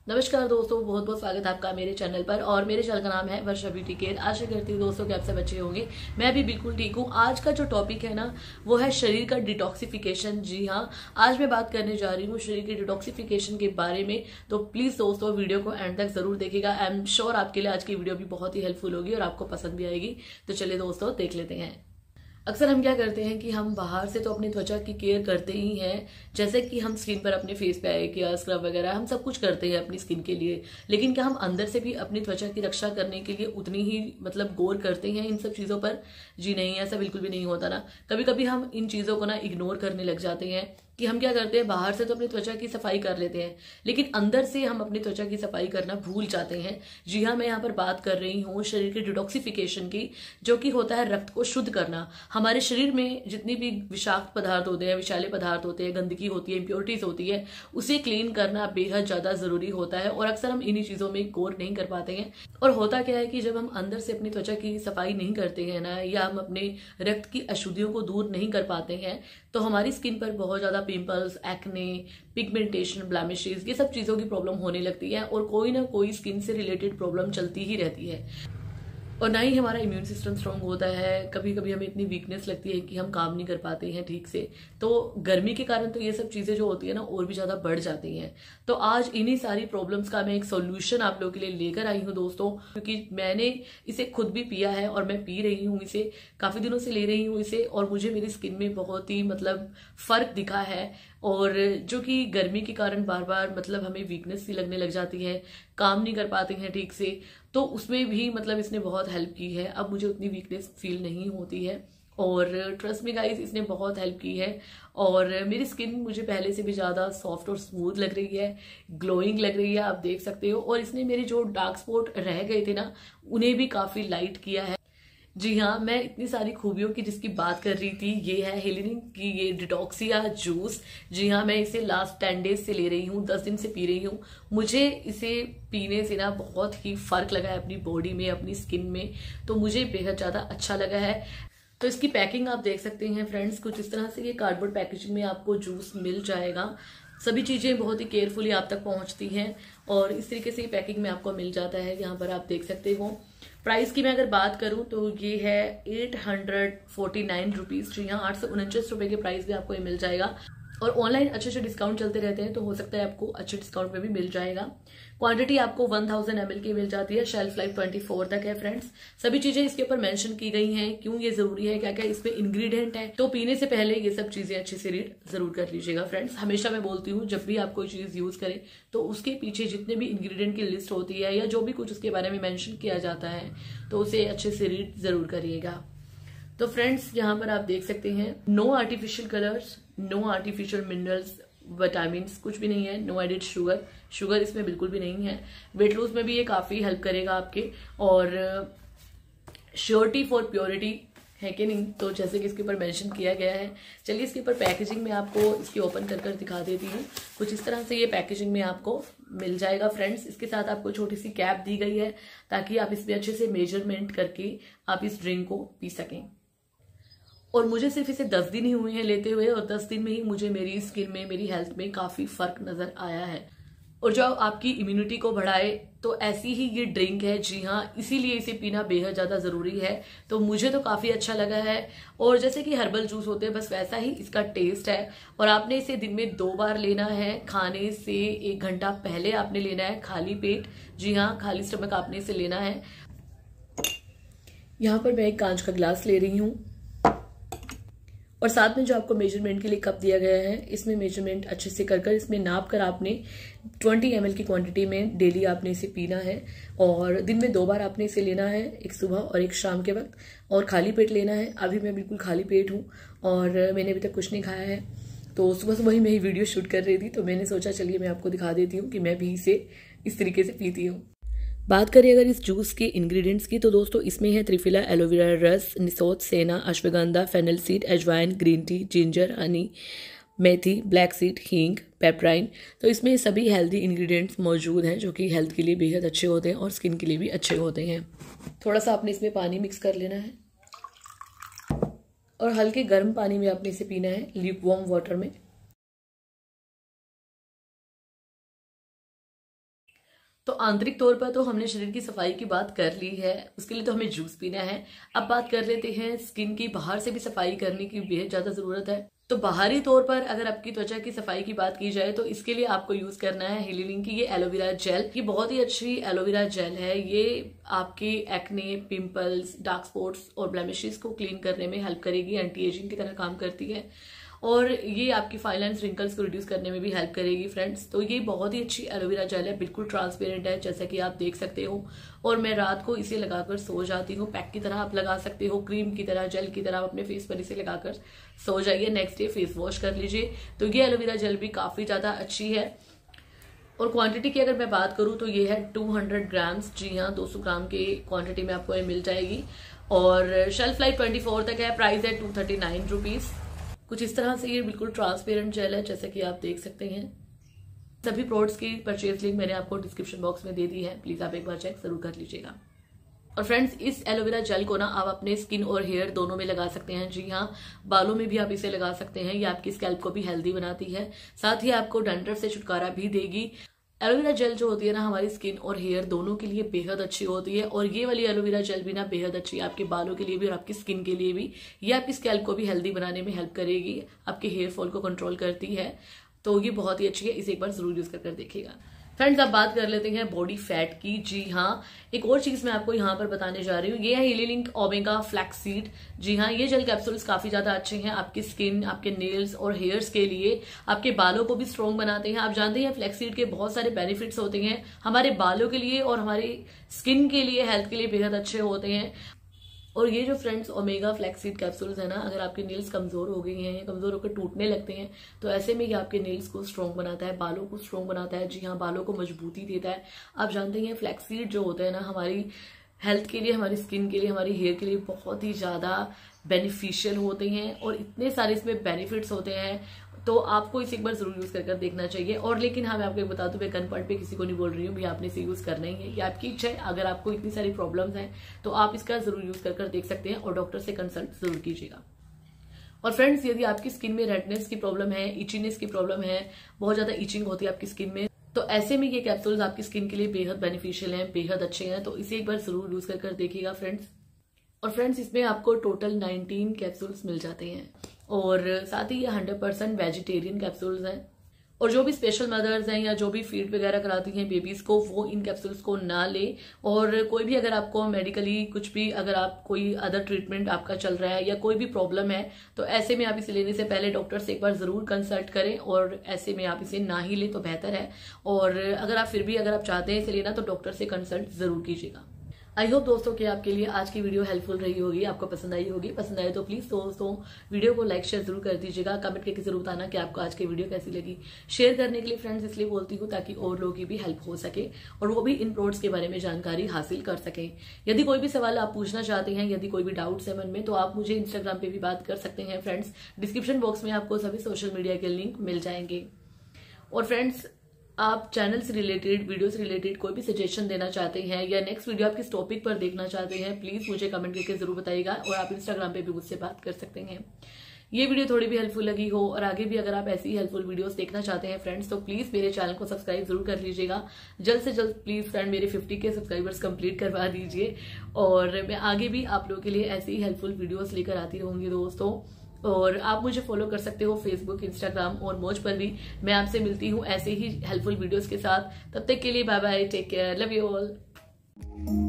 नमस्कार दोस्तों, बहुत बहुत स्वागत है आपका मेरे चैनल पर। और मेरे चैनल का नाम है वर्षा ब्यूटी केयर। आशा करती हूँ दोस्तों कि आप सब अच्छे होंगे। मैं भी बिल्कुल ठीक हूँ। आज का जो टॉपिक है ना, वो है शरीर का डिटॉक्सिफिकेशन। जी हाँ, आज मैं बात करने जा रही हूँ शरीर के डिटॉक्सिफिकेशन के बारे में। तो प्लीज दोस्तों वीडियो को एंड तक जरूर देखिएगा। आई एम श्योर आपके लिए आज की वीडियो भी बहुत ही हेल्पफुल होगी और आपको पसंद भी आएगी। तो चलिए दोस्तों देख लेते हैं। अक्सर हम क्या करते हैं कि हम बाहर से तो अपनी त्वचा की केयर करते ही हैं, जैसे कि हम स्किन पर अपने फेस पैक या स्क्रब वगैरह हम सब कुछ करते हैं अपनी स्किन के लिए। लेकिन क्या हम अंदर से भी अपनी त्वचा की रक्षा करने के लिए उतनी ही गौर करते हैं इन सब चीजों पर? जी नहीं, ऐसा बिल्कुल भी नहीं होता ना। कभी कभी हम इन चीजों को ना इग्नोर करने लग जाते हैं कि हम क्या करते हैं, बाहर से तो अपनी त्वचा की सफाई कर लेते हैं लेकिन अंदर से हम अपनी त्वचा की सफाई करना भूल जाते हैं। जी हाँ, मैं यहाँ पर बात कर रही हूँ शरीर के डिटॉक्सिफिकेशन की, जो कि होता है रक्त को शुद्ध करना। हमारे शरीर में जितनी भी विषाक्त पदार्थ होते हैं, विषैले पदार्थ होते हैं, गंदगी होती है, इम्प्योरिटीज होती है, उसे क्लीन करना बेहद ज्यादा जरूरी होता है। और अक्सर हम इन्हीं चीजों में गौर नहीं कर पाते हैं। और होता क्या है कि जब हम अंदर से अपनी त्वचा की सफाई नहीं करते हैं ना, या हम अपने रक्त की अशुद्धियों को दूर नहीं कर पाते हैं, तो हमारी स्किन पर बहुत ज्यादा पिंपल्स, एक्ने, पिगमेंटेशन, ब्लैमिशेस, ये सब चीजों की प्रॉब्लम होने लगती है और कोई ना कोई स्किन से रिलेटेड प्रॉब्लम चलती ही रहती है। और ना ही हमारा इम्यून सिस्टम स्ट्रांग होता है। कभी कभी हमें इतनी वीकनेस लगती है कि हम काम नहीं कर पाते हैं ठीक से। तो गर्मी के कारण तो ये सब चीजें जो होती है ना, और भी ज्यादा बढ़ जाती हैं। तो आज इन्हीं सारी प्रॉब्लम्स का मैं एक सोल्यूशन आप लोगों के लिए लेकर आई हूँ दोस्तों, क्योंकि मैंने इसे खुद भी पिया है और मैं पी रही हूँ इसे, काफी दिनों से ले रही हूँ इसे, और मुझे मेरी स्किन में बहुत ही फर्क दिखा है। और जो कि गर्मी के कारण बार बार हमें वीकनेस सी लगने लग जाती है, काम नहीं कर पाते हैं ठीक से, तो उसमें भी इसने बहुत हेल्प की है। अब मुझे उतनी वीकनेस फील नहीं होती है और ट्रस्ट मी गाइस, इसने बहुत हेल्प की है। और मेरी स्किन मुझे पहले से भी ज्यादा सॉफ्ट और स्मूथ लग रही है, ग्लोइंग लग रही है, आप देख सकते हो। और इसने मेरे जो डार्क स्पॉट रह गए थे ना, उन्हें भी काफी लाइट किया है। जी हाँ, मैं इतनी सारी खूबियों की जिसकी बात कर रही थी, ये है हेलेनिन की ये डिटॉक्सिया जूस। जी हाँ, मैं इसे लास्ट 10 डेज से ले रही हूँ, 10 दिन से पी रही हूँ। मुझे इसे पीने से ना बहुत ही फर्क लगा है अपनी बॉडी में, अपनी स्किन में। तो मुझे बेहद ज्यादा अच्छा लगा है। तो इसकी पैकिंग आप देख सकते हैं फ्रेंड्स, कुछ इस तरह से ये कार्डबोर्ड पैकेजिंग में आपको जूस मिल जाएगा। सभी चीजें बहुत ही केयरफुली आप तक पहुंचती हैं और इस तरीके से ये पैकिंग में आपको मिल जाता है। यहाँ पर आप देख सकते हो। प्राइस की मैं अगर बात करूं तो ये है 849 रुपीज। जी हाँ, 849 रुपए के प्राइस में आपको ये मिल जाएगा। और ऑनलाइन अच्छे अच्छे डिस्काउंट चलते रहते हैं, तो हो सकता है आपको अच्छे डिस्काउंट में भी मिल जाएगा। क्वांटिटी आपको 1000 ml की मिल जाती है। शेल्फ लाइफ 24 तक है फ्रेंड्स। सभी चीजें इसके ऊपर मेंशन की गई हैं, क्यों ये जरूरी है, क्या क्या इसमें इंग्रेडिएंट है। तो पीने से पहले ये सब चीजें अच्छे से रीड जरूर कर लीजिएगा फ्रेंड्स। हमेशा मैं बोलती हूँ, जब भी आप कोई चीज यूज करें तो उसके पीछे जितने भी इंग्रेडिएंट की लिस्ट होती है या जो भी कुछ उसके बारे में मेंशन किया जाता है, तो उसे अच्छे से रीड जरूर करिएगा। तो फ्रेंड्स, यहाँ पर आप देख सकते हैं, no artificial colours, no artificial minerals, vitamin कुछ भी नहीं है, नो एडिड शुगर इसमें बिल्कुल भी नहीं है। वेट लॉस में भी ये काफी हेल्प करेगा आपके। और श्योरिटी फॉर प्योरिटी है कि नहीं, तो जैसे कि इसके ऊपर मेंशन किया गया है। चलिए इसके ऊपर पैकेजिंग में आपको इसकी ओपन कर दिखा देती हूँ। कुछ इस तरह से ये पैकेजिंग में आपको मिल जाएगा फ्रेंड्स। इसके साथ आपको छोटी सी कैप दी गई है ताकि आप इसमें अच्छे से मेजरमेंट करके आप इस ड्रिंक को पी सकें। और मुझे सिर्फ इसे 10 दिन ही हुए हैं लेते हुए, और 10 दिन में ही मुझे मेरी स्किन में, मेरी हेल्थ में काफी फर्क नजर आया है। और जो आपकी इम्यूनिटी को बढ़ाए, तो ऐसी ही ये ड्रिंक है। जी हाँ, इसीलिए इसे पीना बेहद ज्यादा जरूरी है। तो मुझे तो काफी अच्छा लगा है। और जैसे कि हर्बल जूस होते हैं, बस वैसा ही इसका टेस्ट है। और आपने इसे दिन में 2 बार लेना है। खाने से 1 घंटा पहले आपने लेना है, खाली पेट। जी हाँ, खाली स्टमक आपने इसे लेना है। यहाँ पर मैं एक कांच का गिलास ले रही हूँ और साथ में जो आपको मेजरमेंट के लिए कप दिया गया है, इसमें मेजरमेंट अच्छे से कर इसमें नाप कर आपने 20 ml की क्वांटिटी में डेली आपने इसे पीना है। और दिन में 2 बार आपने इसे लेना है, एक सुबह और एक शाम के वक्त, और खाली पेट लेना है। अभी मैं बिल्कुल खाली पेट हूँ और मैंने अभी तक कुछ नहीं खाया है। तो सुबह सुबह ही मैं ही वीडियो शूट कर रही थी, तो मैंने सोचा चलिए मैं आपको दिखा देती हूँ कि मैं भी इसे इस तरीके से पीती हूँ। बात करें अगर इस जूस के इंग्रेडिएंट्स की, तो दोस्तों इसमें है त्रिफला, एलोवेरा रस, निसोत, सेना, अश्वगंधा, फेनल सीड, अजवाइन, ग्रीन टी, जिंजर, हनी, मेथी, ब्लैक सीड, हींग, पेपराइन। तो इसमें सभी हेल्दी इंग्रेडिएंट्स मौजूद हैं, जो कि हेल्थ के लिए बेहद अच्छे होते हैं और स्किन के लिए भी अच्छे होते हैं। थोड़ा सा आपने इसमें पानी मिक्स कर लेना है और हल्के गर्म पानी में आपने इसे पीना है, ल्यूक वार्म वाटर में। तो आंतरिक तौर पर तो हमने शरीर की सफाई की बात कर ली है, उसके लिए तो हमें जूस पीना है। अब बात कर लेते हैं स्किन की। बाहर से भी सफाई करने की बेहद ज्यादा जरूरत है। तो बाहरी तौर पर अगर आपकी त्वचा की सफाई की बात की जाए तो इसके लिए आपको यूज करना है हीलिंग की ये एलोवेरा जेल। ये बहुत ही अच्छी एलोवेरा जेल है। ये आपके एक्ने, पिंपल्स, डार्क स्पॉट्स और ब्लेमिशेस को क्लीन करने में हेल्प करेगी, एंटी एजिंग की तरह काम करती है और ये आपकी फाइन लाइन्स, रिंकल्स को रिड्यूस करने में भी हेल्प करेगी फ्रेंड्स। तो ये बहुत ही अच्छी एलोवेरा जेल है, बिल्कुल ट्रांसपेरेंट है जैसा कि आप देख सकते हो। और मैं रात को इसे लगाकर सो जाती हूँ। पैक की तरह आप लगा सकते हो, क्रीम की तरह, जेल की तरह आप अपने फेस पर इसे लगाकर सो जाइए। नेक्स्ट डे फेस वॉश कर लीजिए। तो ये एलोवेरा जेल भी काफी ज्यादा अच्छी है। और क्वांटिटी की अगर मैं बात करूं तो ये है 200 ग्राम्स। जी हाँ, 200 ग्राम की क्वांटिटी में आपको ये मिल जाएगी और शेल्फ लाइफ 24 तक है। प्राइस है 239 रुपीज। कुछ इस तरह से ये बिल्कुल ट्रांसपेरेंट जेल है जैसे कि आप देख सकते हैं। सभी प्रोडक्ट्स की परचेज लिंक मैंने आपको डिस्क्रिप्शन बॉक्स में दे दी है, प्लीज आप एक बार चेक जरूर कर लीजिएगा। और फ्रेंड्स, इस एलोवेरा जेल को ना आप अपने स्किन और हेयर दोनों में लगा सकते हैं। जी हाँ, बालों में भी आप इसे लगा सकते हैं। ये आपकी स्कैल्प को भी हेल्दी बनाती है, साथ ही आपको डैंड्रफ से छुटकारा भी देगी। एलोवेरा जेल जो होती है ना, हमारी स्किन और हेयर दोनों के लिए बेहद अच्छी होती है। और ये वाली एलोवेरा जेल भी ना बेहद अच्छी है आपके बालों के लिए भी और आपकी स्किन के लिए भी। ये आपकी स्कैल्प को भी हेल्दी बनाने में हेल्प करेगी, आपके हेयर फॉल को कंट्रोल करती है। तो ये बहुत ही अच्छी है, इसे एक बार जरूर यूज कर देखिएगा। फ्रेंड्स, अब बात कर लेते हैं बॉडी फैट की। जी हाँ, एक और चीज मैं आपको यहाँ पर बताने जा रही हूँ, ये है हीलिंग ओमेगा फ्लैक्सीड। जी हाँ, ये जेल कैप्सूल्स काफी ज्यादा अच्छे हैं आपकी स्किन, आपके नेल्स और हेयर्स के लिए। आपके बालों को भी स्ट्रॉन्ग बनाते हैं। आप जानते हैं फ्लैक्सीड के बहुत सारे बेनिफिट्स होते हैं हमारे बालों के लिए और हमारी स्किन के लिए, हेल्थ के लिए बेहद अच्छे होते हैं। और ये जो फ्रेंड्स ओमेगा फ्लैक्सीड कैप्सूल्स है ना, अगर आपके नेल्स कमजोर हो गई हैं या कमजोर होकर टूटने लगते हैं तो ऐसे में ये आपके नेल्स को स्ट्रॉन्ग बनाता है, बालों को स्ट्रॉन्ग बनाता है। जी हाँ, बालों को मजबूती देता है। आप जानते हैं फ्लैक्सीड जो होता है ना, हमारी हेल्थ के लिए, हमारी स्किन के लिए, हमारी हेयर के लिए बहुत ही ज्यादा बेनिफिशियल होते हैं और इतने सारे इसमें बेनिफिट्स होते हैं। तो आपको इसे एक बार जरूर यूज कर देखना चाहिए। और लेकिन हाँ, मैं आपको बता दूं, मैं गन पॉइंट पे किसी को नहीं बोल रही हूँ भी आपने इसे यूज करना ही है, ये आपकी इच्छा है। अगर आपको इतनी सारी प्रॉब्लम्स हैं तो आप इसका जरूर यूज कर देख सकते हैं और डॉक्टर से कंसल्ट जरूर कीजिएगा। और फ्रेंड्स, यदि आपकी स्किन में रेडनेस की प्रॉब्लम है, इचीनेस की प्रॉब्लम है, बहुत ज्यादा इचिंग होती है आपकी स्किन में, तो ऐसे में ये कैप्सूल्स आपकी स्किन के लिए बेहद बेनिफिशियल हैं, बेहद अच्छे हैं। तो इसे एक बार जरूर यूज कर देखिएगा फ्रेंड्स। और फ्रेंड्स, इसमें आपको टोटल 19 कैप्सूल्स मिल जाते हैं और साथ ही ये 100% वेजिटेरियन कैप्सूल्स हैं। और जो भी स्पेशल मदर्स हैं या जो भी फीड वगैरह कराती हैं बेबीज को, वो इन कैप्सूल्स को ना ले। और कोई भी अगर आपको मेडिकली कुछ भी, अगर आप कोई अदर ट्रीटमेंट आपका चल रहा है या कोई भी प्रॉब्लम है, तो ऐसे में आप इसे लेने से पहले डॉक्टर से एक बार जरूर कंसल्ट करें और ऐसे में आप इसे ना ही ले तो बेहतर है। और अगर आप फिर भी अगर आप चाहते हैं इसे लेना तो डॉक्टर से कंसल्ट जरूर कीजिएगा। आई होप दोस्तों कि आपके लिए आज की वीडियो हेल्पफुल रही होगी, आपको पसंद आई होगी। पसंद आए तो प्लीज दोस्तों वीडियो को लाइक शेयर जरूर कर दीजिएगा। कमेंट करके जरूर बताना कि आपको आज की वीडियो कैसी लगी। शेयर करने के लिए फ्रेंड्स इसलिए बोलती हूँ ताकि और लोगों की भी हेल्प हो सके और वो भी इन प्रोडक्ट्स के बारे में जानकारी हासिल कर सके। यदि कोई भी सवाल आप पूछना चाहते हैं, यदि कोई भी डाउट्स है मन में, तो आप मुझे इंस्टाग्राम पे भी बात कर सकते हैं फ्रेंड्स। डिस्क्रिप्शन बॉक्स में आपको सभी सोशल मीडिया के लिंक मिल जाएंगे। और फ्रेंड्स, आप चैनल से रिलेटेड, वीडियो से रिलेटेड कोई भी सजेशन देना चाहते हैं या नेक्स्ट वीडियो आप किस टॉपिक पर देखना चाहते हैं, प्लीज मुझे कमेंट करके जरूर बताइएगा। और आप इंस्टाग्राम पे भी मुझसे बात कर सकते हैं। ये वीडियो थोड़ी भी हेल्पफुल लगी हो और आगे भी अगर आप ऐसी हेल्पफुल वीडियोस देखना चाहते हैं फ्रेंड्स, तो प्लीज मेरे चैनल को सब्सक्राइब जरूर कर लीजिएगा। जल्द से जल्द प्लीज फ्रेंड मेरे 50 के सब्सक्राइबर्स कंप्लीट करवा दीजिए। और मैं आगे भी आप लोगों के लिए ऐसी ही हेल्पफुल वीडियोस लेकर आती रहूंगी दोस्तों। और आप मुझे फॉलो कर सकते हो फेसबुक, इंस्टाग्राम और मौज पर भी। मैं आपसे मिलती हूँ ऐसे ही हेल्पफुल वीडियोस के साथ। तब तक के लिए bye bye, take care, love you all.